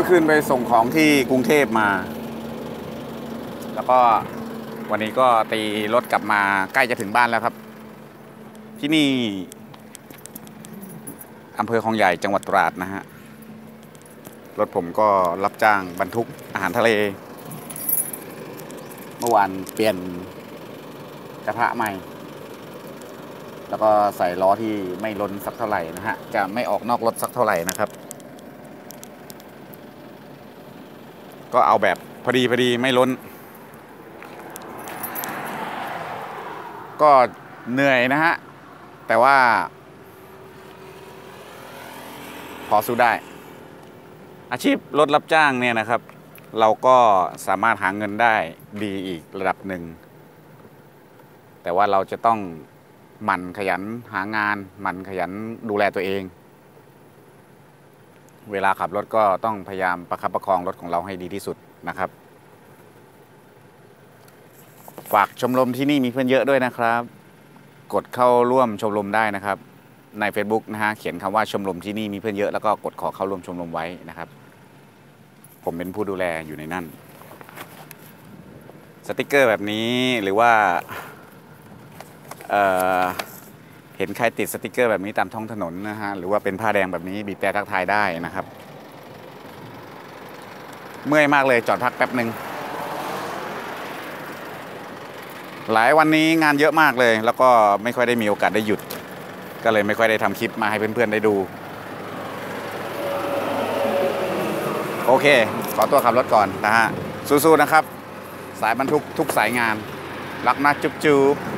คืนไปส่งของที่กรุงเทพมาแล้วก็วันนี้ก็ตีรถกลับมาใกล้จะถึงบ้านแล้วครับที่นี่อำเภอคลองใหญ่จังหวัดตราดนะฮะรถผมก็รับจ้างบรรทุกอาหารทะเลเมื่อวานเปลี่ยนกระทะใหม่แล้วก็ใส่ล้อที่ไม่ล้นสักเท่าไหร่นะฮะจะไม่ออกนอกรถสักเท่าไหร่นะครับก็เอาแบบพอดีไม่ล้นก็เหนื่อยนะฮะแต่ว่าพอสู้ได้อาชีพรถรับจ้างเนี่ยนะครับเราก็สามารถหาเงินได้ดีอีกระดับหนึ่งแต่ว่าเราจะต้องหมั่นขยันหางานหมั่นขยันดูแลตัวเองเวลาขับรถก็ต้องพยายามประคับประคองรถของเราให้ดีที่สุดนะครับฝากชมรมที่นี่มีเพื่อนเยอะด้วยนะครับกดเข้าร่วมชมรมได้นะครับใน Facebook นะฮะเขียนคำว่าชมรมที่นี่มีเพื่อนเยอะแล้วก็กดขอเข้าร่วมชมรมไว้นะครับผมเป็นผู้ดูแลอยู่ในนั่นสติกเกอร์แบบนี้หรือว่าเห็นใครติดสติกเกอร์แบบนี้ตามท้องถนนนะฮะหรือว่าเป็นผ้าแดงแบบนี้บีบแต่ทักทายได้นะครับเมื่อยมากเลยจอดพักแป๊บหนึ่งหลายวันนี้งานเยอะมากเลยแล้วก็ไม่ค่อยได้มีโอกาสได้หยุดก็เลยไม่ค่อยได้ทำคลิปมาให้เพื่อนๆได้ดูโอเคขอตัวขับรถก่อนนะฮะสู้ๆนะครับสายบรรทุกทุกสายงานรักนะจุ๊บ